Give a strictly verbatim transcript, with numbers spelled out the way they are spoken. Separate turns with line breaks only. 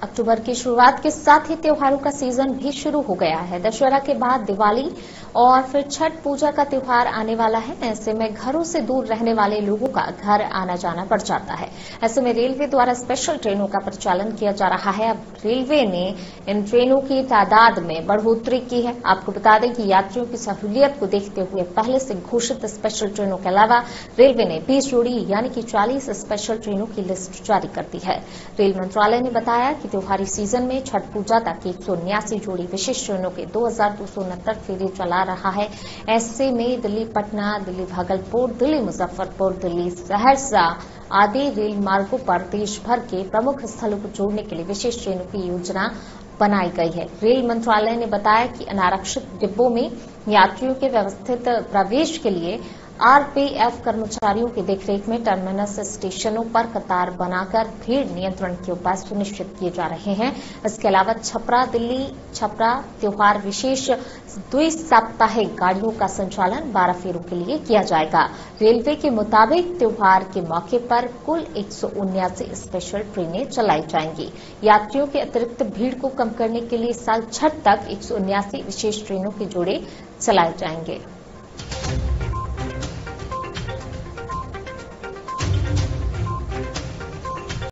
अक्टूबर की शुरुआत के साथ ही त्योहारों का सीजन भी शुरू हो गया है। दशहरा के बाद दिवाली और फिर छठ पूजा का त्योहार आने वाला है। ऐसे में घरों से दूर रहने वाले लोगों का घर आना जाना पड़ जाता है। ऐसे में रेलवे द्वारा स्पेशल ट्रेनों का प्रचालन किया जा रहा है। अब रेलवे ने इन ट्रेनों की तादाद में बढ़ोतरी की है। आपको बता दें कि यात्रियों की सहूलियत को देखते हुए पहले से घोषित स्पेशल ट्रेनों के अलावा रेलवे ने बीस जोड़ी यानी कि चालीस स्पेशल ट्रेनों की लिस्ट जारी कर दी है। रेल मंत्रालय ने बताया कि त्योहारी सीजन में छठ पूजा तक एक सौ उन्यासी जोड़ी विशेष ट्रेनों के दो हजार दो सौ उनहत्तर फेरे चला रहा है। ऐसे में दिल्ली पटना, दिल्ली भागलपुर, दिल्ली मुजफ्फरपुर, दिल्ली सहरसा आदि रेल मार्गों पर देश भर के प्रमुख स्थलों को जोड़ने के लिए विशेष ट्रेनों की योजना बनाई गई है। रेल मंत्रालय ने बताया कि अनारक्षित डिब्बों में यात्रियों के व्यवस्थित प्रवेश के लिए आरपीएफ कर्मचारियों की देखरेख में टर्मिनस स्टेशनों पर कतार बनाकर भीड़ नियंत्रण के उपाय सुनिश्चित किए जा रहे हैं। इसके अलावा छपरा दिल्ली छपरा त्योहार विशेष द्विसाप्ताहिक गाड़ियों का संचालन बारह फेरों के लिए किया जाएगा। रेलवे के मुताबिक त्योहार के मौके पर कुल एक सौ उन्यासी स्पेशल ट्रेनें चलाई जाएंगी। यात्रियों के अतिरिक्त भीड़ को कम करने के लिए साल छठ तक एक सौ उन्यासी विशेष ट्रेनों के जोड़े चलाए जाएंगे।